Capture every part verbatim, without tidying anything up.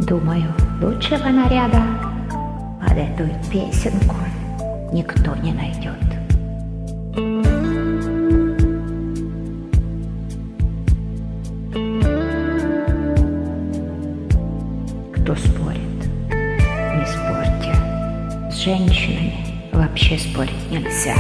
Думаю, лучшего наряда под эту песенку никто не найдет. Кто спорит, не спорьте. С женщинами вообще спорить нельзя.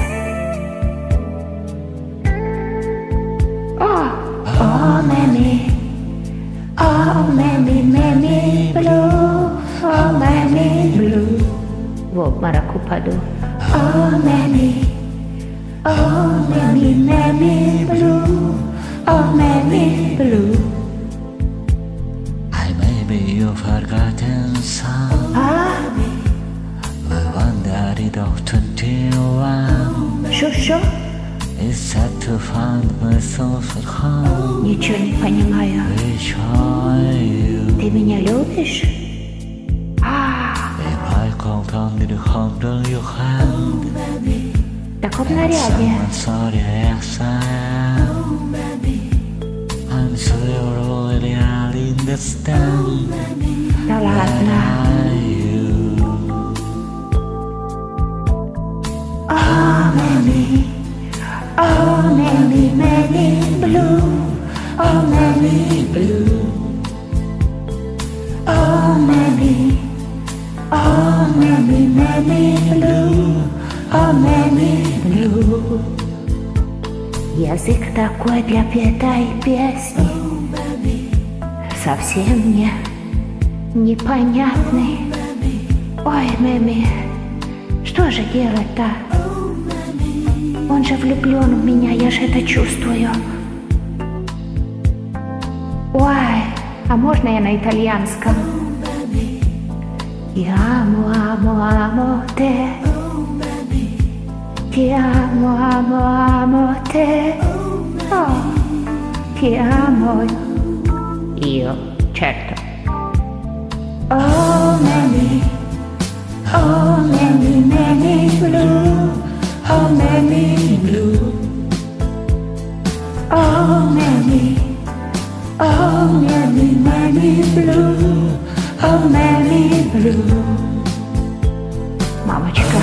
О, о, меми, о, меми, меми, блю, о, меми, блю. В обморок упаду. О, меми, о, меми, меми, блю, о, меми, блю. Maybe you've forgotten some. Ah, The one that it of twenty-one. шо, шо? It's sad to find myself at home. Ничего не понимаю. Which are you? Ты меня любишь? А, If I called on you to hold on your hand. в таком наряде. Someone sorry, yes I am. I'm so you're already out in the stand. Да ладно. Oh, memi, oh, memi, memi, blue, oh, memi, blue, oh, memi, oh, memi, memi, blue, oh, memi, blue. Язык такой для петой песни, совсем мне непонятный. Ой, меми, что же делать-то? Он же влюблен в меня, я же это чувствую. Ой, а можно я на итальянском? Ti amo, amo, amo te. Ti amo, amo, amo te. Oh, ti amo. Io, certo. Oh, memi, oh, memi, memi, blue. Oh, memi, blue. Oh, memi, oh, memi, memi, blue. Oh, memi, blue. Мамочка,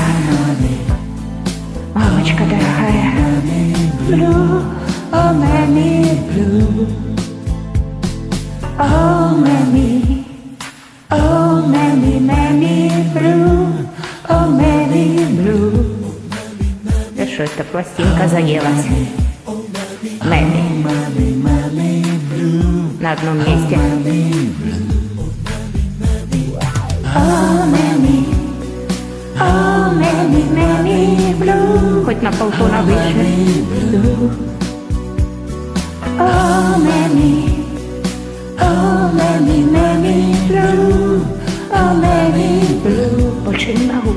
мамочка дорогая. Blue, oh, memi, blue. Oh, memi, oh, memi, memi, blue. Oh, memi, blue. Да что это, пластинка заелась? Меми. На одном месте. О, меми, о, меми, меми, блю. Хоть на полтона выше. О, меми, о, меми, меми, блю. О, меми, блю. Больше не могу.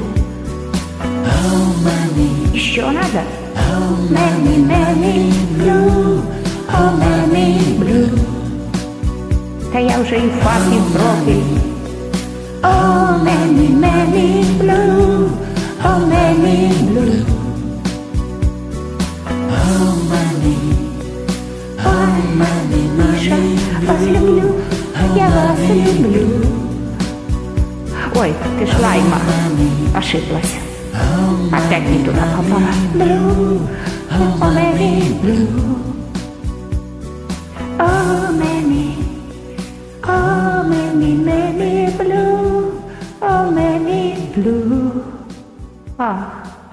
Еще надо? Меми, меми, блю, о, меми, блю. Да я уже и фак, и в профиль. О, меми, меми, блю, о, меми, блю. Ой, мами, Миша, вас люблю, я вас люблю. Ой, ты ж Лайма, ошиблась. Опять не туда попала. Blue, oh, memi, blue. Oh, memi, oh, memi, memi, blue. Oh, memi, blue. Ah.